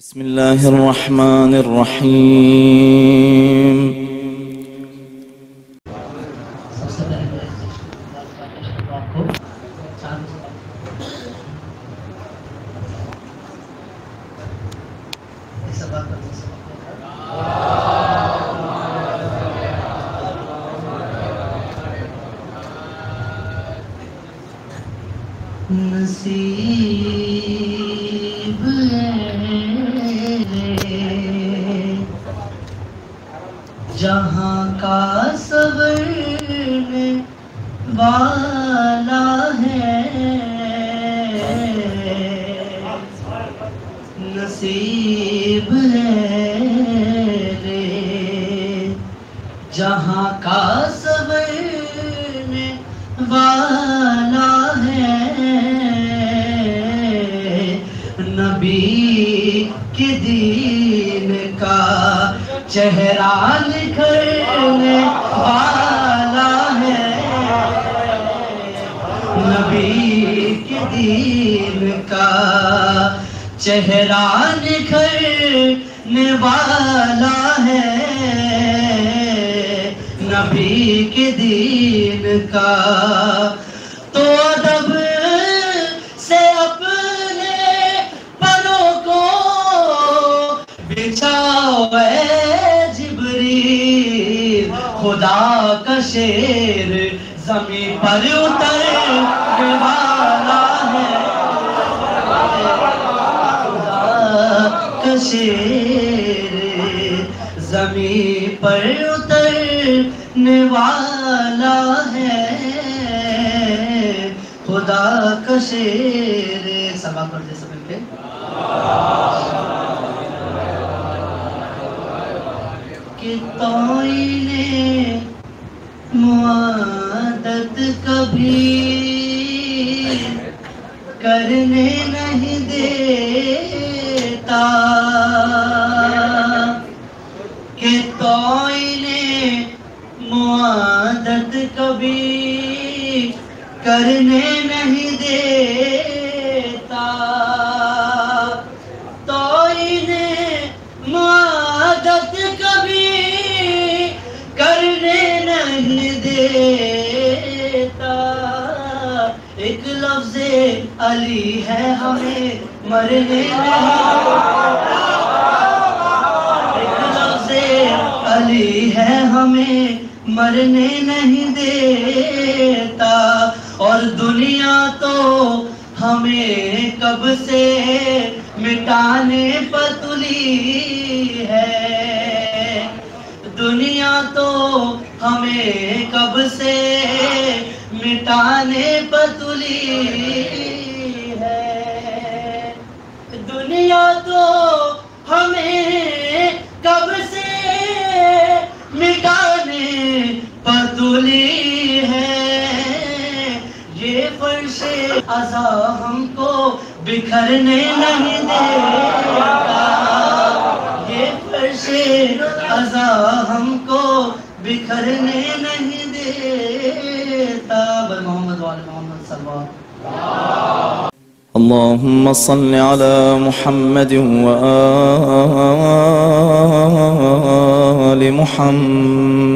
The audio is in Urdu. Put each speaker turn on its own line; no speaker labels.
بسم الله الرحمن الرحيم.
نصیب ہے جہاں کا صبرنے والا ہے، نصیب ہے رے جہاں کا صبرنے والا ہے، نبی کے دین کا چہرہ نکھرنے والا ہے، نبی کے دین کا چہرہ نکھرنے والا ہے، نبی کے دین کا تو ادب سے اپنے پروں کو بچھاؤ اے جبریل، خدا کا شیر زمین پر اترنے والا ہے، خدا کا شیر زمین پر اترنے والا ہے، خدا کا شیر سبا پڑھ دے سب کے کہ توئین معادت کبھی کرنے نہیں دیتا، کہ توئین معادت کبھی کرنے نہیں دیتا، توئین معادت کبھی کرنے نہیں دیتا، ایک لفظ علی ہے ہمیں مرنے نہیں، ایک لفظ علی ہے ہمیں مرنے نہیں دیتا، اور دنیا تو ہمیں کب سے مٹانے پر تلی ہے، دنیا تو ہمیں کب سے مٹانے پر تلی ہے، دنیا تو ہمیں کب سے مٹانے پر تلی ہے، یہ فرش عزا ہم کو بکھرنے نہیں دیتا، یہ فرش عزا ہم کو بکھرنے نہیں دیتا، بل محمد وعلی محمد صلی اللہ علیہ وسلم.
اللهم صل على محمد وآل محمد.